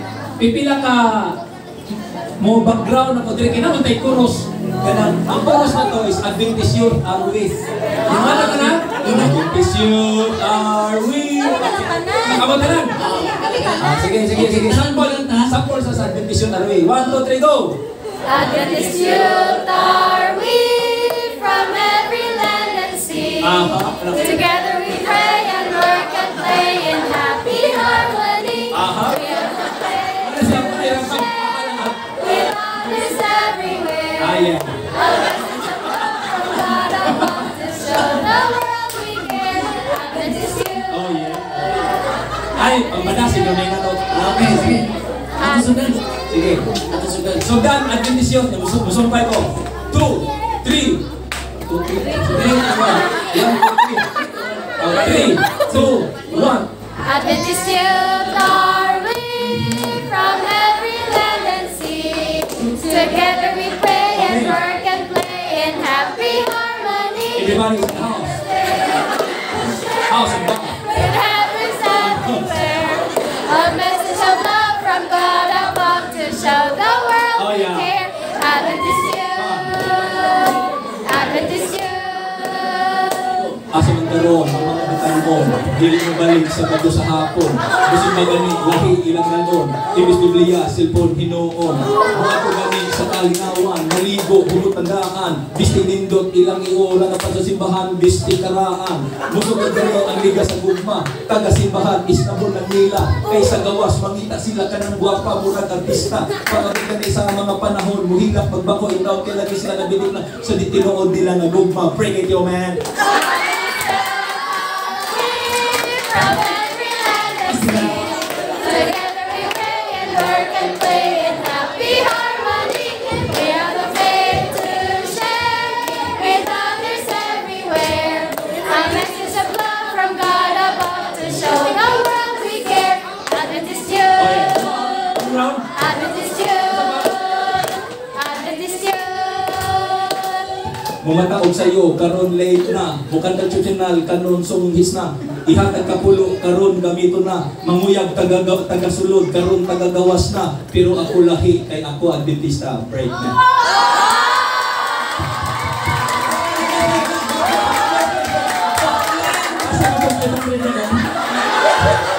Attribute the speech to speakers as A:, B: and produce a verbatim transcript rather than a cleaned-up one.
A: pipila ka mo background na ko dire kinahanglan tay chorus. Ganang ang chorus na to is Adventist Youth Are We. Yung ano ka na? Adventist Youth Are We. Nakabot na lang. Ah, sige, sige, sige. Sample, sample sa Adventist Youth Are We. One, two, three, go!
B: Adventist Youth Are We, from every land and sea.
A: Aha.
B: Together we pray and work and play in happy harmony.
A: Aha.
B: We have to play
A: Ano siya? Mayroon ka.
B: with others everywhere.
A: Ah, yeah.
B: A message of love from God above to show the world we care. Adventist Youth.
A: Oh, yeah. Ay, pagmadasig na may nato.
C: Okay, sige. Ako sudan.
A: Sige.
C: Ako sudan.
A: Sudan, Adventist Youth. Musumpay ko. Two, three. Two, three. Three, one. One, two, three. Oh, three, two, one.
B: Adventist Youth Are We, from every land and sea. Together we pray and work and play in happy harmony.
A: Everybody in the house. House and back.
B: With heavens everywhere, a message of love from God above to show the world
A: Oh,
B: we
A: yeah.
B: care. Adventist Youth, Adventist Youth.
A: Asa man karon ang mga bitang mo, dili mo balik sa bago sa hapon. Kasi magani, lahi ilang nanon, ibis Biblia, cellphone, hinoon. Mga gani sa kalingawan, maligo, humutandaan, bisti nindot, ilang iora na pa sa simbahan, bisti karaan. Musog ang gani ang liga sa gugma, taga simbahan, isnabon ng nila. Kaysa gawas, mangita sila ka ng guwapa, murag artista. Pagkabit ka sa mga panahon, muhilak, pagbako, ikaw, kaya lagi sila nabilik na sa ditinood nila na gugma. Bring it, yo, man!
B: From every land and sea, together we pray and work and play in happy harmony. We have the faith to share with others everywhere. A message of love from God above to show the world we care. Adventist Youth, Adventist Youth, Adventist Youth.
A: Mumataog sa iyo, karon late na, bukan traditional, kanon sumungis na, ihatag kapulo, karon gamito na, manguyag tagagaw, tagasulod, karon tagagawas na, pero ako lahi, kay ako Adventista, break na. Asa mo ba